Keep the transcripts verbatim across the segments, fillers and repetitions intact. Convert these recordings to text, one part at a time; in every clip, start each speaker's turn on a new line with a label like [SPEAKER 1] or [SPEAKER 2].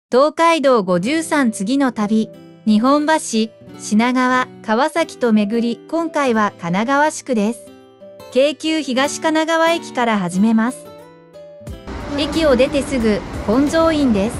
[SPEAKER 1] 東海道ごじゅうさん次の旅、日本橋、品川、川崎と巡り、今回は神奈川宿です。京急東神奈川駅から始めます。駅を出てすぐ、本蔵院です。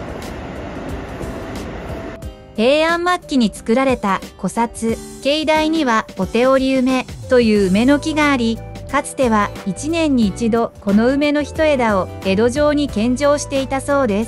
[SPEAKER 1] 平安末期に作られた古刹、境内にはお手折り梅という梅の木があり、かつてはいちねんに一度この梅の一枝を江戸城に献上していたそうです。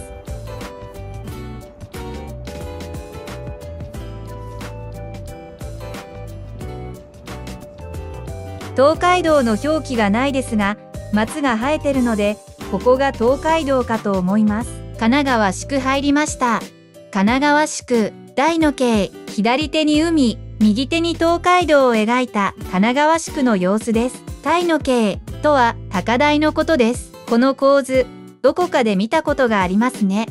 [SPEAKER 1] 東海道の表記がないですが、松が生えてるので、ここが東海道かと思います。神奈川宿入りました。神奈川宿、大の景、左手に海、右手に東海道を描いた神奈川宿の様子です。大の景とは高台のことです。この構図、どこかで見たことがありますね。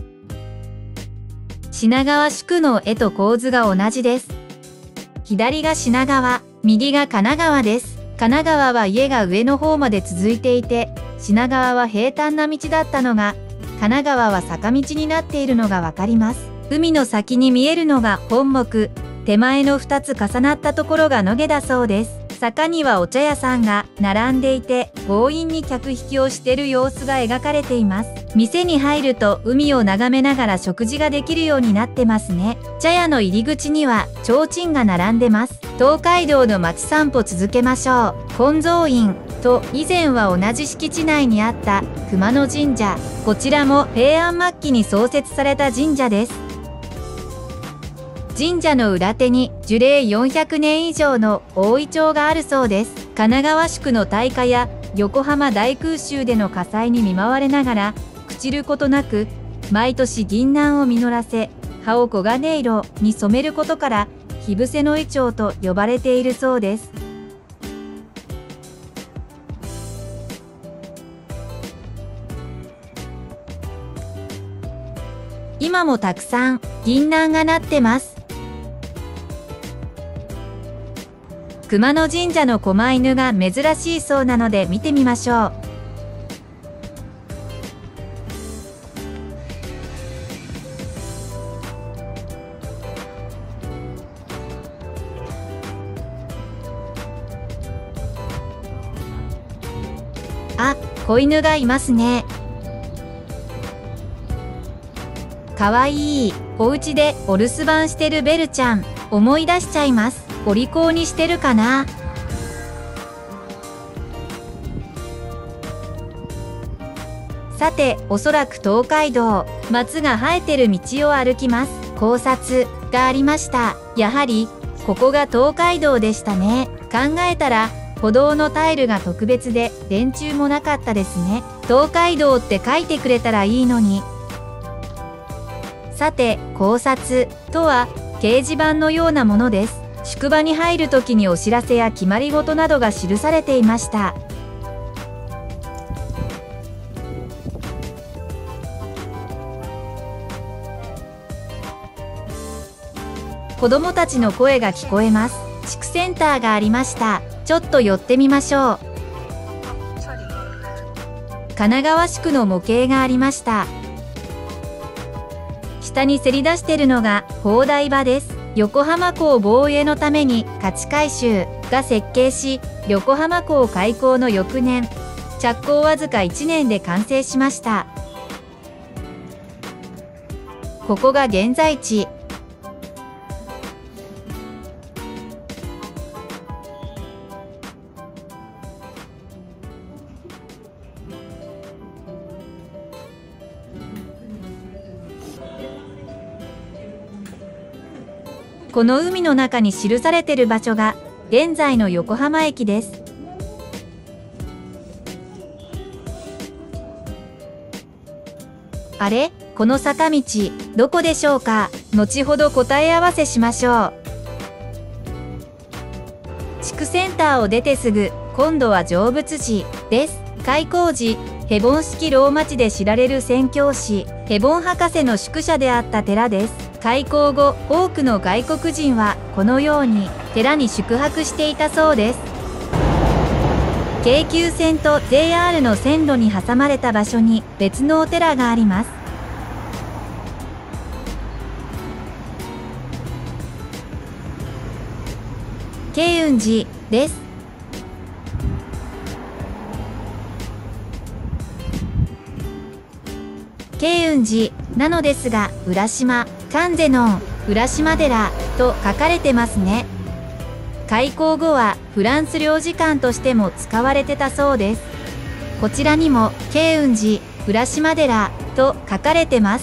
[SPEAKER 1] 品川宿の絵と構図が同じです。左が品川、右が神奈川です。神奈川は家が上の方まで続いていて、品川は平坦な道だったのが、神奈川は坂道になっているのがわかります。海の先に見えるのが本木、手前のふたつ重なったところが野毛だそうです。坂にはお茶屋さんが並んでいて、強引に客引きをしている様子が描かれています。店に入ると海を眺めながら食事ができるようになってますね。茶屋の入り口には提灯が並んでます。東海道の街散歩続けましょう。本蔵院と以前は同じ敷地内にあった熊野神社。こちらも平安末期に創設された神社です。神社の裏手に樹齢よんひゃくねん以上の大イチョウがあるそうです。神奈川宿の大火や横浜大空襲での火災に見舞われながら、朽ちることなく、毎年銀杏を実らせ、葉を黄金色に染めることから、火伏せのイチョウと呼ばれているそうです。今もたくさん銀杏がなってます。熊野神社の狛犬が珍しいそうなので見てみましょう。あ、子犬がいますね。かわいい。お家でお留守番してるベルちゃん、思い出しちゃいます。お利口にしてるかな。さて、おそらく東海道、松が生えてる道を歩きます。考察がありました。やはり、ここが東海道でしたね。考えたら、歩道のタイルが特別で、電柱もなかったですね。東海道って書いてくれたらいいのに。さて、考察とは、掲示板のようなものです。宿場に入るときにお知らせや決まり事などが記されていました。子供たちの声が聞こえます。地区センターがありました。ちょっと寄ってみましょう。神奈川宿の模型がありました。下にせり出しているのが砲台場です。横浜港防衛のために勝海舟が設計し、横浜港開港の翌年、着工わずかいちねんで完成しました。ここが現在地。この海の中に記されている場所が現在の横浜駅です。あれ、この坂道、どこでしょうか。後ほど答え合わせしましょう。地区センターを出てすぐ、今度は成仏寺です。開港時、ヘボン式ローマ地で知られる宣教師、ヘボン博士の宿舎であった寺です。開港後、多くの外国人はこのように寺に宿泊していたそうです。京急線と ジェイアール の線路に挟まれた場所に別のお寺があります。 慶雲寺です。慶雲寺なのですが、浦島、観世音、浦島寺と書かれてますね。開港後はフランス領事館としても使われてたそうです。こちらにも慶雲寺、浦島寺と書かれてます。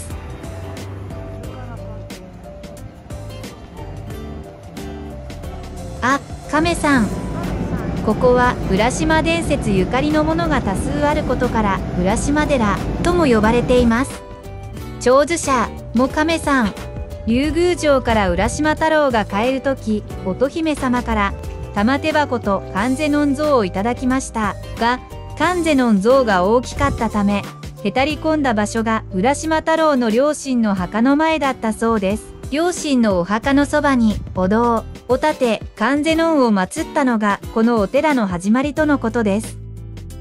[SPEAKER 1] あ、亀さん。ここは浦島伝説ゆかりのものが多数あることから浦島寺とも呼ばれています。長寿者も亀さん。竜宮城から浦島太郎が帰るとき、乙姫様から玉手箱と観世音像をいただきましたが、観世音像が大きかったため、へたり込んだ場所が浦島太郎の両親の墓の前だったそうです。両親のお墓のそばにお堂を建て、観世音を祀ったのがこのお寺の始まりとのことです。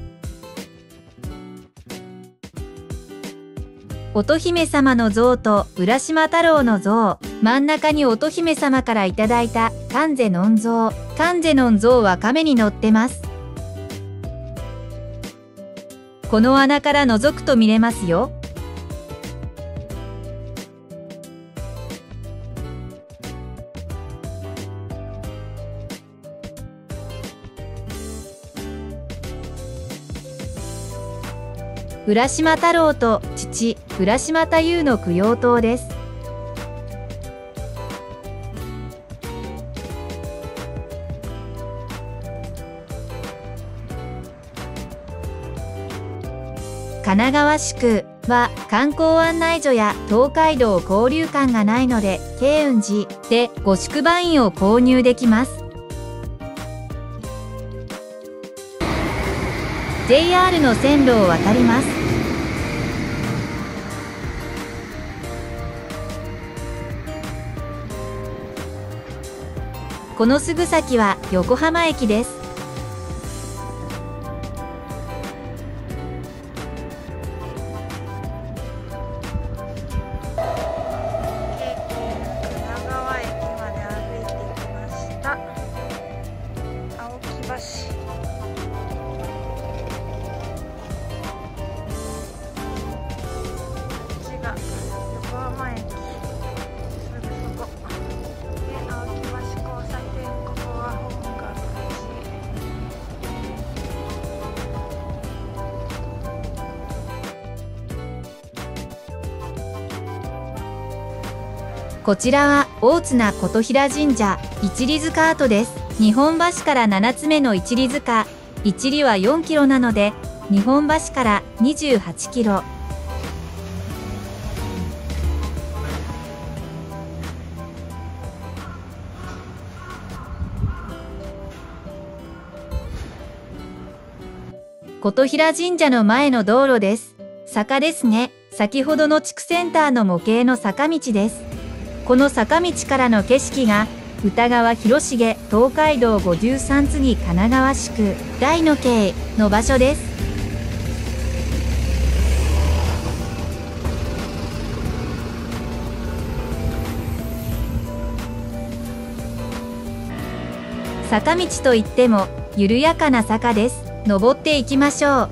[SPEAKER 1] 乙姫様の像と浦島太郎の像、真ん中に乙姫様からいただいた観世音像。観世音像は亀に乗ってます。この穴から覗くと見れますよ。浦島太郎と父、浦島太夫の供養塔です。神奈川宿は観光案内所や東海道交流館がないので、慶雲寺で御宿場員を購入できます。ジェイアール の線路を渡ります。このすぐ先は横浜駅です。
[SPEAKER 2] 神奈川駅まで歩いてきました。青木橋。横浜駅、すぐそこで、青木橋交差点、ここは本学
[SPEAKER 1] 寺。こちらは大綱琴平神社一里塚跡です。日本橋からななつめの一里塚、一里はよんキロなので日本橋からにじゅうはちキロ。琴平神社の前の道路です。坂ですね。先ほどの地区センターの模型の坂道です。この坂道からの景色が歌川広重東海道ごじゅうさん次神奈川宿大の径の場所です。坂道といっても緩やかな坂です。登っていきましょう。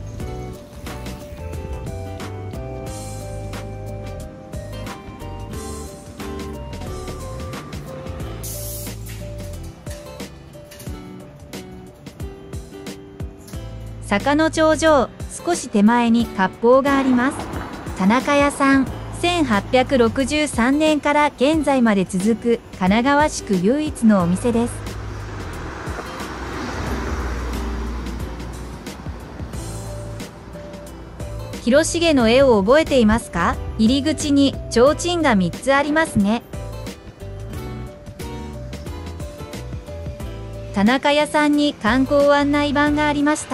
[SPEAKER 1] 坂の頂上、少し手前に割烹があります。田中屋さん、せんはっぴゃくろくじゅうさんねんから現在まで続く神奈川宿唯一のお店です。広重の絵を覚えていますか？入り口に提灯がみっつありますね。田中屋さんに観光案内板がありました。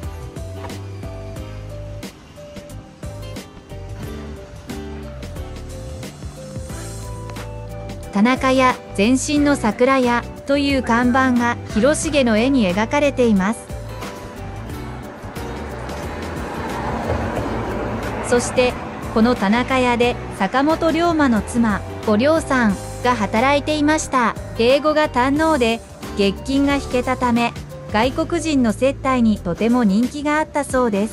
[SPEAKER 1] 田中屋前身の桜屋という看板が広重の絵に描かれています。そしてこの田中屋で坂本龍馬の妻お龍さんが働いていました。英語が堪能で月金が引けたため、外国人の接待にとても人気があったそうです。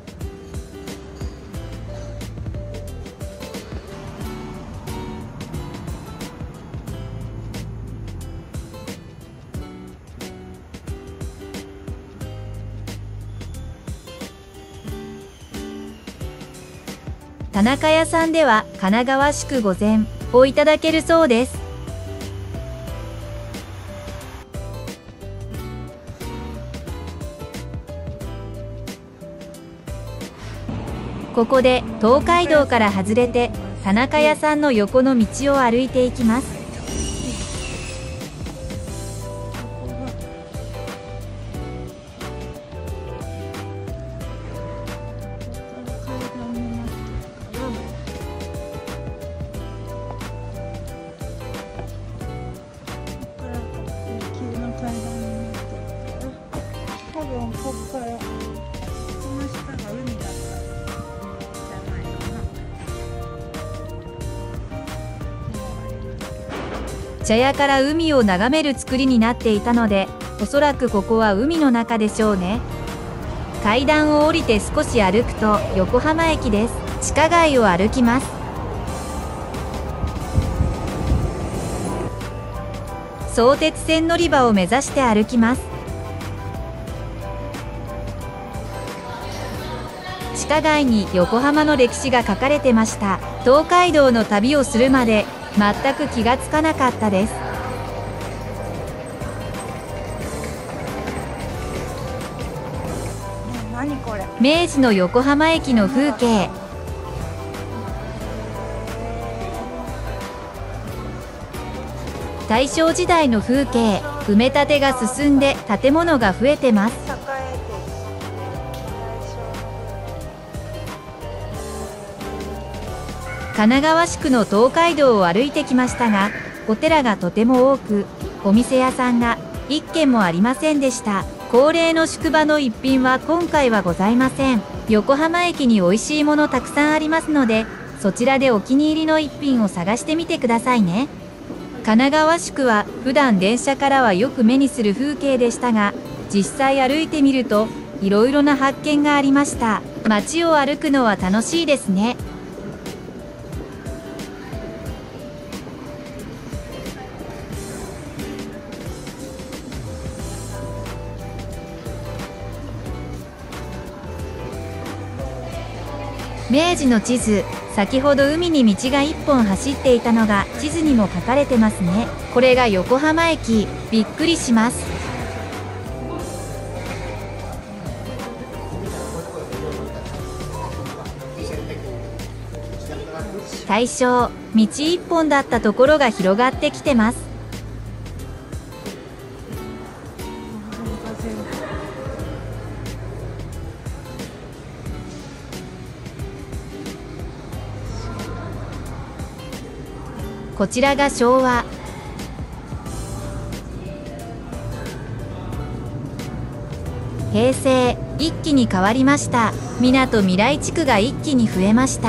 [SPEAKER 1] 田中屋さんでは神奈川宿御膳をいただけるそうです。ここで東海道から外れて田中屋さんの横の道を歩いていきます。
[SPEAKER 2] 多分ここからこの下が海だったじゃないかな。
[SPEAKER 1] 茶屋から海を眺める作りになっていたので、おそらくここは海の中でしょうね。階段を降りて少し歩くと横浜駅です。地下街を歩きます。相鉄線乗り場を目指して歩きます。地下街に横浜の歴史が書かれてました。東海道の旅をするまで全く気がつかなかったです。
[SPEAKER 2] 何これ？
[SPEAKER 1] 明治の横浜駅の風景。大正時代の風景。埋め立てが進んで建物が増えてます。神奈川宿の東海道を歩いてきましたが、お寺がとても多く、お店屋さんが一軒もありませんでした。恒例の宿場の一品は今回はございません。横浜駅に美味しいものたくさんありますので、そちらでお気に入りの一品を探してみてくださいね。神奈川宿は普段電車からはよく目にする風景でしたが、実際歩いてみるといろいろな発見がありました。街を歩くのは楽しいですね。明治の地図。先ほど海に道が一本走っていたのが地図にも書かれてますね。これが横浜駅。びっくりします。大正、道一本だったところが広がってきてます。こちらが昭和。平成、一気に変わりました。港未来地区が一気に増えました。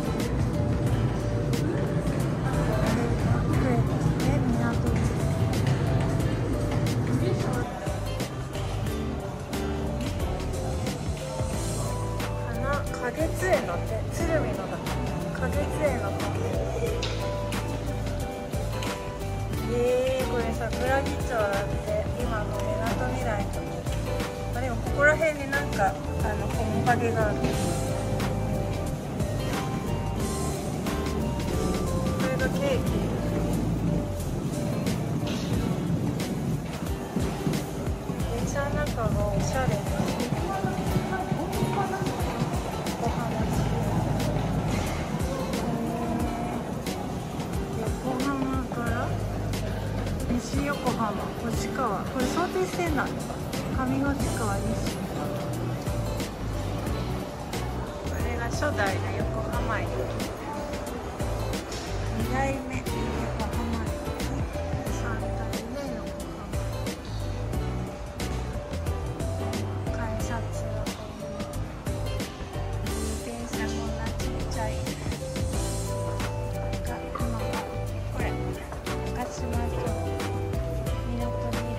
[SPEAKER 2] 花月園のって鶴見のだ。花月園のえー、これさ、村木町だって、今のみなとみらいのとこ。あ、でもここら辺になんか、あの、面影がある。これがケーキ。電車の中がおしゃれな。横浜市。横浜から西横浜、星川、これ相鉄線なんですか？上越川西。これが初代の横浜駅。に代目横浜駅。さん代目横浜。改札は電車こんなちっちゃい。が今はこれ。鹿島町。港に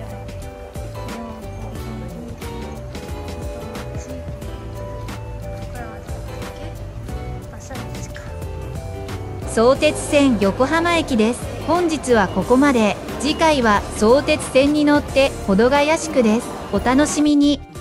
[SPEAKER 1] 相鉄線横浜駅です。本日はここまで。次回は相鉄線に乗って保土ヶ谷宿です。お楽しみに。